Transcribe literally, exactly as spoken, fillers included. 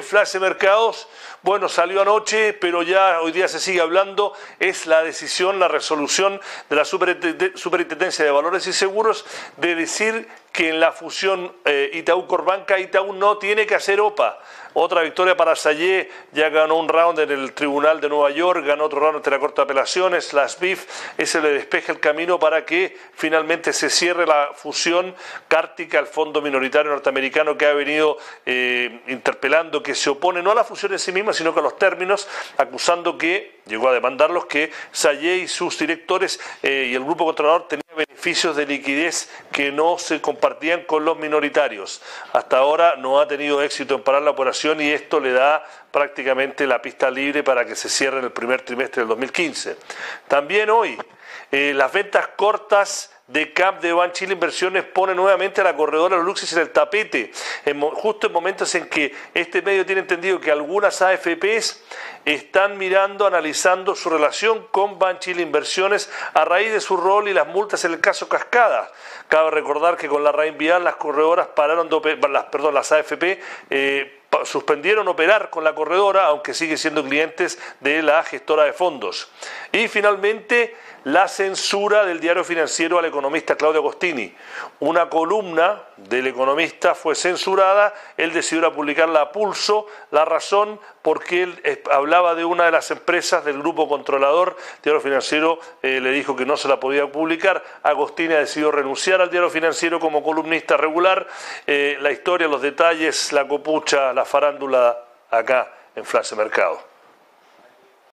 Flash de Mercados, bueno, salió anoche, pero ya hoy día se sigue hablando, es la decisión, la resolución de la Superintendencia de Valores y Seguros de decir que en la fusión eh, Itaú-Corbanca, Itaú no tiene que hacer O P A. Otra victoria para Sayé, ya ganó un round en el Tribunal de Nueva York, ganó otro round ante la Corte de Apelaciones, la S B I F, ese le despeja el camino para que finalmente se cierre la fusión Cártica, el fondo minoritario norteamericano que ha venido eh, interpelando, que se opone no a la fusión en sí misma, sino que a los términos, acusando que, llegó a demandarlos, que Sayé y sus directores eh, y el grupo controlador tenían beneficios de liquidez que no se compartían con los minoritarios. Hasta ahora no ha tenido éxito en parar la operación y esto le da prácticamente la pista libre para que se cierre en el primer trimestre del dos mil quince. También hoy, eh, las ventas cortas de C A P de Banchile Inversiones pone nuevamente a la corredora Luxis en el tapete, en, justo en momentos en que este medio tiene entendido que algunas A F Pes están mirando, analizando su relación con Banchile Inversiones a raíz de su rol y las multas en el caso Cascada. Cabe recordar que con la Rain Vial las corredoras pararon de, las, perdón, las A F P eh, suspendieron operar con la corredora, aunque siguen siendo clientes de la gestora de fondos. Y finalmente, la censura del Diario Financiero al economista Claudio Agostini. Una columna del economista fue censurada, él decidió publicarla a pulso, la razón porque él hablaba de una de las empresas del grupo controlador, Diario Financiero eh, le dijo que no se la podía publicar, Agostini ha decidido renunciar al Diario Financiero como columnista regular, eh, la historia, los detalles, la copucha, la farándula acá en Flash de Mercado.